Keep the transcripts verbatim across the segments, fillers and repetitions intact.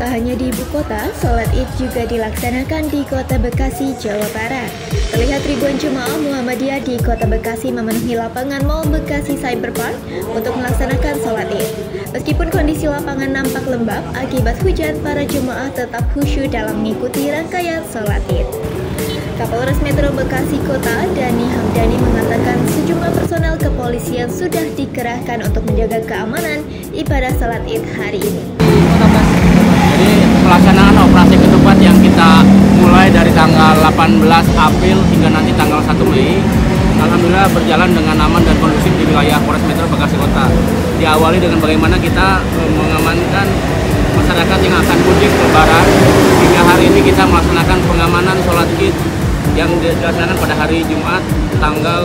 Tak hanya di ibu kota, sholat Id juga dilaksanakan di kota Bekasi, Jawa Barat. Terlihat ribuan jemaah Muhammadiyah di kota Bekasi memenuhi lapangan Mall Bekasi Cyberpark untuk melaksanakan sholat Id. Meskipun kondisi lapangan nampak lembab akibat hujan, para jemaah tetap khusyuk dalam mengikuti rangkaian sholat Id. Kapolres Metro Bekasi Kota, Dani Hamdani, mengatakan sejumlah personel kepolisian sudah dikerahkan untuk menjaga keamanan ibadah sholat Id hari ini. Jadi pelaksanaan operasi ketupat yang kita mulai dari tanggal delapan belas April hingga nanti tanggal satu Mei, alhamdulillah berjalan dengan aman dan kondusif di wilayah Polres Metro Bekasi Kota. Diawali dengan bagaimana kita mengamankan masyarakat yang akan mudik lebaran, hingga hari ini kita melaksanakan pengamanan sholat Id yang dilaksanakan pada hari Jumat tanggal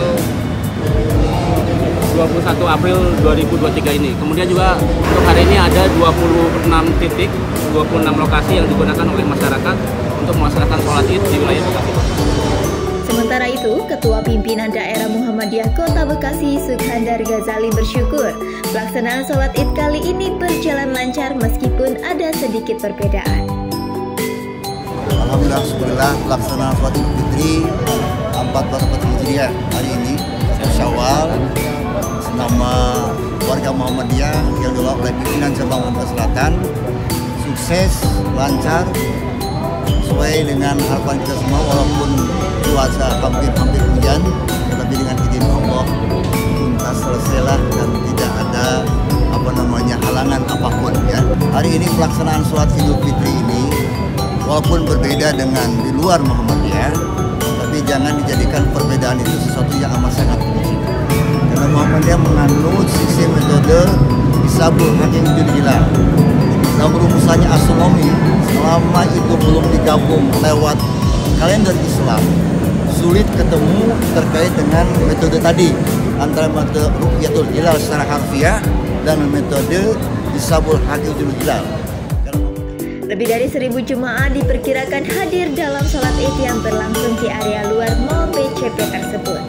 dua puluh satu April dua ribu dua puluh tiga ini. Kemudian juga untuk hari ini ada dua puluh enam titik, dua puluh enam lokasi yang digunakan oleh masyarakat untuk melaksanakan sholat Id di wilayah Bekasi. Sementara itu, Ketua Pimpinan Daerah Muhammadiyah Kota Bekasi, Sukhandar Ghazali, bersyukur pelaksanaan sholat Id kali ini berjalan lancar meskipun ada sedikit perbedaan. Alhamdulillah, syukurlah pelaksanaan sholat Idul Fitri empat belas Hijriah hari ini, satu Syawal, nama warga Muhammadiyah yang diolah oleh pimpinan cabang Muhammadiyah Selatan sukses, lancar, sesuai dengan harapan kita semua. Walaupun cuaca hampir-hampir hujan, tetapi dengan izin Allah tuntas selesailah dan tidak ada apa namanya halangan apapun ya. Hari ini pelaksanaan sholat Idul Fitri ini walaupun berbeda dengan di luar Muhammadiyah, tapi jangan dijadikan perbedaan itu sesuatu yang amat sangat penting. Karena Muhammadiyah menganut sistem metode Hisabul Hakim Bil Hilal. Dalam rumusannya astronomi, selama itu belum digabung lewat kalender Islam, sulit ketemu terkait dengan metode tadi, antara metode Ru'yatul Hilal secara harfiah dan metode Hisabul Hakim Bil Hilal. Lebih dari seribu jemaah diperkirakan hadir dalam sholat Id yang berlangsung di area luar Mall B C P tersebut.